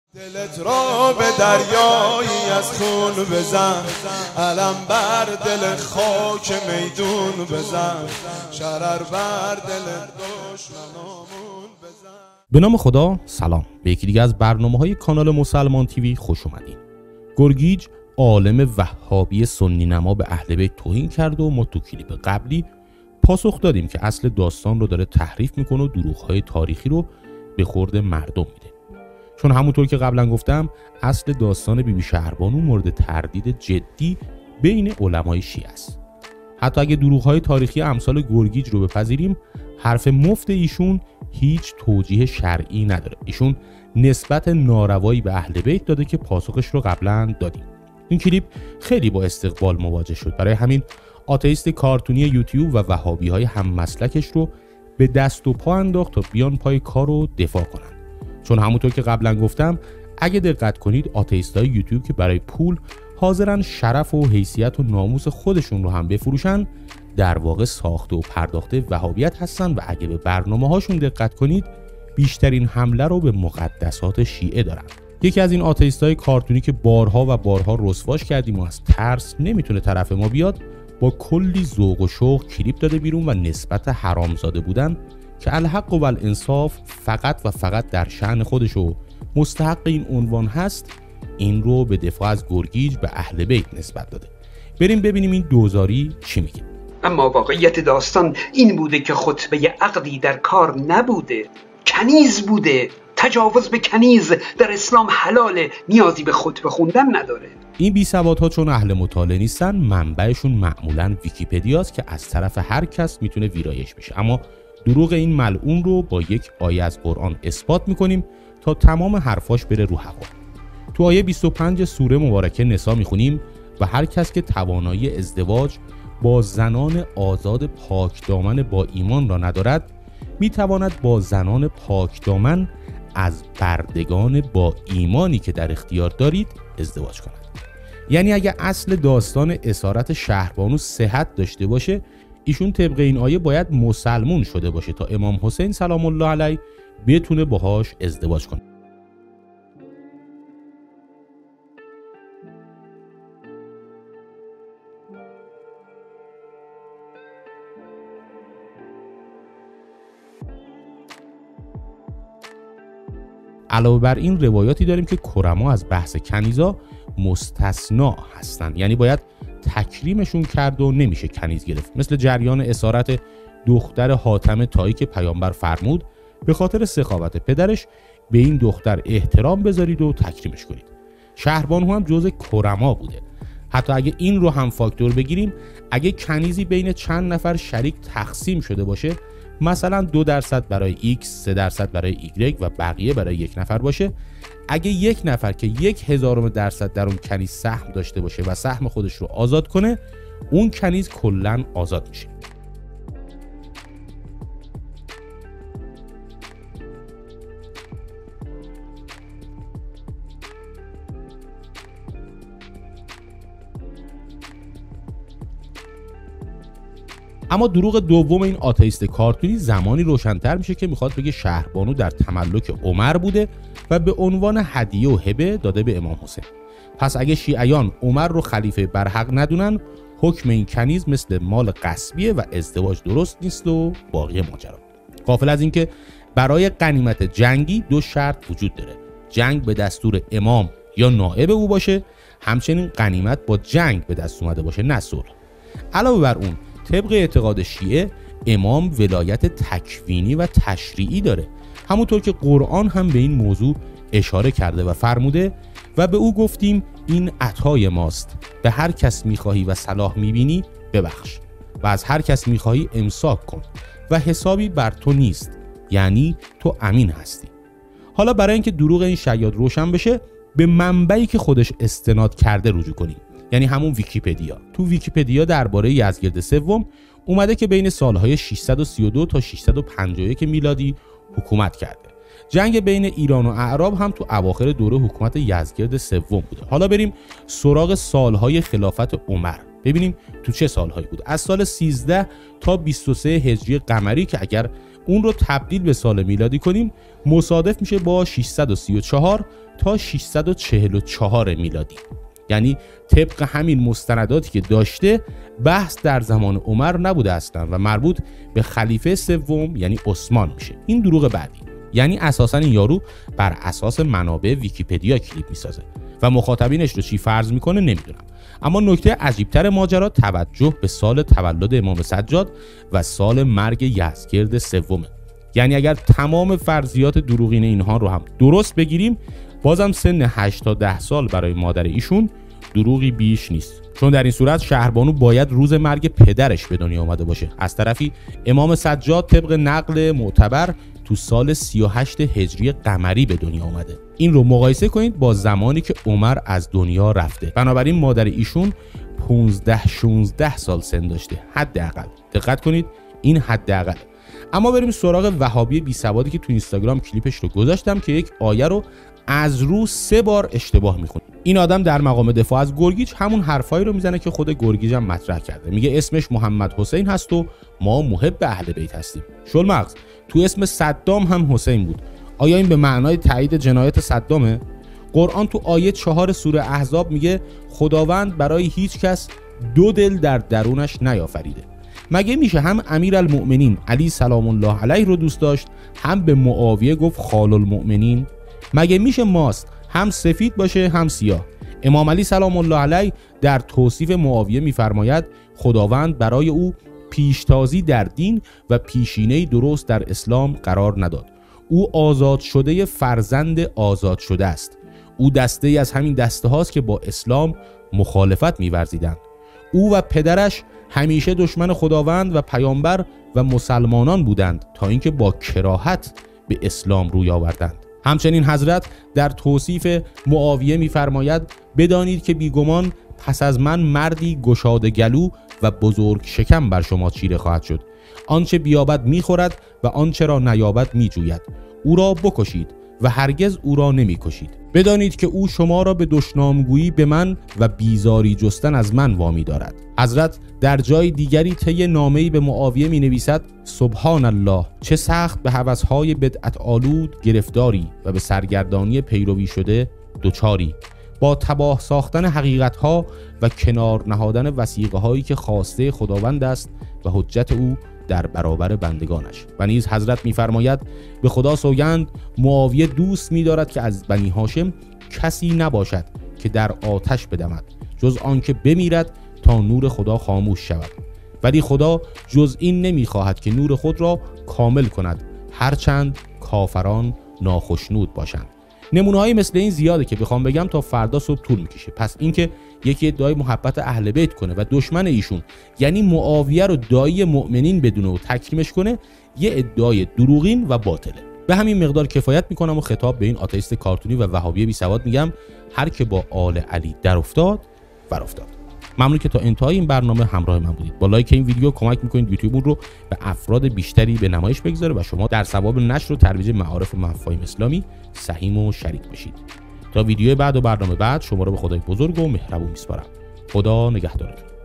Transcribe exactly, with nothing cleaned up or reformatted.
دلت را به دریایی از خون بزن، علم بر دل خاک میدون بزن، شرر بر دل دشمنامون بزن. به نام خدا، سلام به یکی دیگه از برنامه‌های کانال مسلمان تیوی خوش اومدین. گرگیج عالم وهابی سنی نما به اهل بیت توهین کرد و ما تو کلیپ قبلی پاسخ دادیم که اصل داستان رو داره تحریف میکنه و دروغ‌های تاریخی رو به خورد مردم میده. چون همونطور که قبلا گفتم اصل داستان بیبی شهربانو مورد تردید جدی بین علمای شیعه است. حتی اگه دروغ‌های تاریخی امثال گرگیج رو بپذیریم، حرف مفت ایشون هیچ توجیه شرعی نداره. ایشون نسبت ناروایی به اهل بیت داده که پاسخش رو قبلا دادیم. این کلیپ خیلی با استقبال مواجه شد. برای همین آتئیست کارتونی یوتیوب و وهابی‌های هم مسلکش رو به دست و پا انداخت تا بیان پای کار رو دفاع کنن. چون همونطور که قبلا گفتم اگه دقت کنید آتئیستای یوتیوب که برای پول حاضرن شرف و حیثیت و ناموس خودشون رو هم بفروشن، در واقع ساخته و پرداخته وهابیت هستن و اگه به برنامه‌هاشون دقت کنید بیشترین حمله رو به مقدسات شیعه دارن. یکی از این آتئیستای کارتونی که بارها و بارها رسواش کردیم و از ترس نمیتونه طرف ما بیاد، با کلی ذوق و شوق کلیپ داده بیرون و نسبت حرامزاده بودن که الحق و الانصاف فقط و فقط در شأن خودش و مستحق این عنوان هست، این رو به دفاع از گرگیج به اهل بیت نسبت داده. بریم ببینیم این دوزاری چی میگه. اما واقعیت داستان این بوده که خطبه عقدی در کار نبوده، کنیز بوده. تجاوز به کنیز در اسلام حلاله، نیازی به خطبه خوندن نداره. این بی‌سوادها چون اهل مطالعه نیستن، منبعشون معمولاً ویکی‌پدیاست که از طرف هر کس میتونه ویرایش بشه. اما دروغ این ملعون رو با یک آیه از قرآن اثبات میکنیم تا تمام حرفاش بره رو هوا. تو آیه بیست و پنج سوره مبارکه نسا میخونیم و هر کس که توانایی ازدواج با زنان آزاد پاک دامن با ایمان را ندارد، میتواند با زنان پاک دامن از بردگان با ایمانی که در اختیار دارید ازدواج کند. یعنی اگه اصل داستان اسارت شهربانو صحت داشته باشه، ایشون طبق این آیه باید مسلمون شده باشه تا امام حسین سلام الله علیه بتونه باهاش ازدواج کنه. علاوه بر این روایاتی داریم که کرما از بحث کنیزا مستثنا هستن، یعنی باید تکریمشون کرد و نمیشه کنیز گرفت. مثل جریان اسارت دختر حاتم طایی که پیامبر فرمود به خاطر سخاوت پدرش به این دختر احترام بذارید و تکریمش کنید. شهربانو هم جزء کرما بوده. حتی اگه این رو هم فاکتور بگیریم، اگه کنیزی بین چند نفر شریک تقسیم شده باشه، مثلا دو درصد برای X، سه درصد برای Y و بقیه برای یک نفر باشه، اگه یک نفر که یک هزارم درصد در اون کنیز سهم داشته باشه و سهم خودش رو آزاد کنه، اون کنیز کلاً آزاد میشه. اما دروغ دوم این آتئیست کارتونی زمانی روشن‌تر میشه که میخواد بگه شهربانو در تملک عمر بوده و به عنوان هدیه و هبه داده به امام حسین. پس اگه شیعیان عمر رو خلیفه برحق ندونن، حکم این کنیز مثل مال غصبیه و ازدواج درست نیست و باقی ماجرا. غافل از اینکه برای غنیمت جنگی دو شرط وجود داره: جنگ به دستور امام یا نائب او باشه، همچنین غنیمت با جنگ به دست اومده باشه، نه صلح. علاوه بر اون طبق اعتقاد شیعه امام ولایت تکوینی و تشریعی داره، همونطور که قرآن هم به این موضوع اشاره کرده و فرموده و به او گفتیم این عطای ماست، به هر کس میخواهی و صلاح میبینی ببخش و از هر کس میخواهی امساک کن و حسابی بر تو نیست، یعنی تو امین هستی. حالا برای اینکه دروغ این شیاد روشن بشه، به منبعی که خودش استناد کرده رجوع کنیم، یعنی همون ویکی‌پدیا. تو ویکی‌پدیا درباره یزدگرد سوم اومده که بین سالهای ششصد و سی و دو تا ششصد و پنجاه و یک میلادی حکومت کرده. جنگ بین ایران و اعراب هم تو اواخر دوره حکومت یزدگرد سوم بوده. حالا بریم سراغ سالهای خلافت عمر، ببینیم تو چه سالهایی بود. از سال سیزده تا بیست و سه هجری قمری که اگر اون رو تبدیل به سال میلادی کنیم مصادف میشه با ششصد و سی و چهار تا ششصد و چهل و چهار میلادی. یعنی طبق همین مستنداتی که داشته بحث در زمان عمر نبوده اصلا و مربوط به خلیفه سوم یعنی عثمان میشه. این دروغ بعدی. یعنی اساسا این یارو بر اساس منابع ویکی‌پدیا کلیپ میسازه و مخاطبینش رو چی فرض میکنه نمیدونم. اما نکته عجیبتر ماجرا توجه به سال تولد امام سجاد و سال مرگ یزدگرد سومه. یعنی اگر تمام فرضیات دروغین اینها رو هم درست بگیریم بازم سن هشت تا ده سال برای مادر ایشون دروغی بیش نیست، چون در این صورت شهربانو باید روز مرگ پدرش به دنیا آمده باشه. از طرفی امام سجاد طبق نقل معتبر تو سال سی و هشت هجری قمری به دنیا آمده. این رو مقایسه کنید با زمانی که عمر از دنیا رفته. بنابراین مادر ایشون پانزده شانزده سال سن داشته حداقل. دقت کنید این حداقل. اما بریم سراغ وهابی بی سوادی که تو اینستاگرام کلیپش رو گذاشتم که یک آیه رو از رو سه بار اشتباه میخونه. این آدم در مقام دفاع از گرگیج همون حرفایی رو میزنه که خود گرگیج هم مطرح کرده. میگه اسمش محمد حسین هست و ما محب اهل بیت هستیم. شل مغز تو اسم صدام هم حسین بود. آیا این به معنای تایید جنایت صدامه؟ قرآن تو آیه چهار سوره احزاب میگه خداوند برای هیچ کس دو دل در درونش نیافریده. مگه میشه هم امیرالمؤمنین علی سلام الله علیه رو دوست داشت هم به معاویه گفت خال المؤمنین؟ مگه میشه ماست هم سفید باشه هم سیاه؟ امام علی سلام الله علیه در توصیف معاویه میفرماید خداوند برای او پیشتازی در دین و پیشینه درست در اسلام قرار نداد. او آزاد شده فرزند آزاد شده است. او دسته ای از همین دسته هاست که با اسلام مخالفت می‌ورزیدند. او و پدرش همیشه دشمن خداوند و پیامبر و مسلمانان بودند تا اینکه با کراهت به اسلام روی آوردند. همچنین حضرت در توصیف معاویه می‌فرماید بدانید که بیگمان پس از من مردی گشاده گلو و بزرگ شکم بر شما چیره خواهد شد. آنچه بیابد میخورد و آنچه را نیابد میجوید. او را بکشید و هرگز او را نمیکشید. بدانید که او شما را به دشنامگویی به من و بیزاری جستن از من وامی دارد. حضرت در جای دیگری طی نامه‌ای به معاویه می نویسد سبحان الله چه سخت به هوس‌های بدعت آلود گرفتاری و به سرگردانی پیروی شده دوچاری. با تباه ساختن حقیقت‌ها و کنار نهادن وثیقه‌هایی که خواسته خداوند است و حجت او در برابر بندگانش. و نیز حضرت می‌فرماید به خدا سوگند معاویه دوست می‌دارد که از بنی هاشم کسی نباشد که در آتش بدمد جز آنکه بمیرد تا نور خدا خاموش شود. ولی خدا جز این نمی‌خواهد که نور خود را کامل کند هرچند کافران ناخشنود باشند. نمونه‌های مثل این زیاده که بخوام بگم تا فردا صبح طول میکشه. پس اینکه یکی ادعای محبت اهل بیت کنه و دشمن ایشون یعنی معاویه رو دایی مؤمنین بدونه و تکریمش کنه یه ادعای دروغین و باطله. به همین مقدار کفایت میکنم و خطاب به این آتئیست کارتونی و وهابی بی سواد میگم هر که با آل علی در افتاد ور افتاد. ممنون که تا انتهای این برنامه همراه من بودید. با لایک این ویدیو کمک میکنید یوتیوب رو به افراد بیشتری به نمایش بگذاره و شما در ثواب نشر و ترویج معارف و مفاهیم اسلامی سهیم و شریک بشید. تا ویدیو بعد و برنامه بعد شما رو به خدای بزرگ و مهربون میسپارم. خدا نگهدارتون.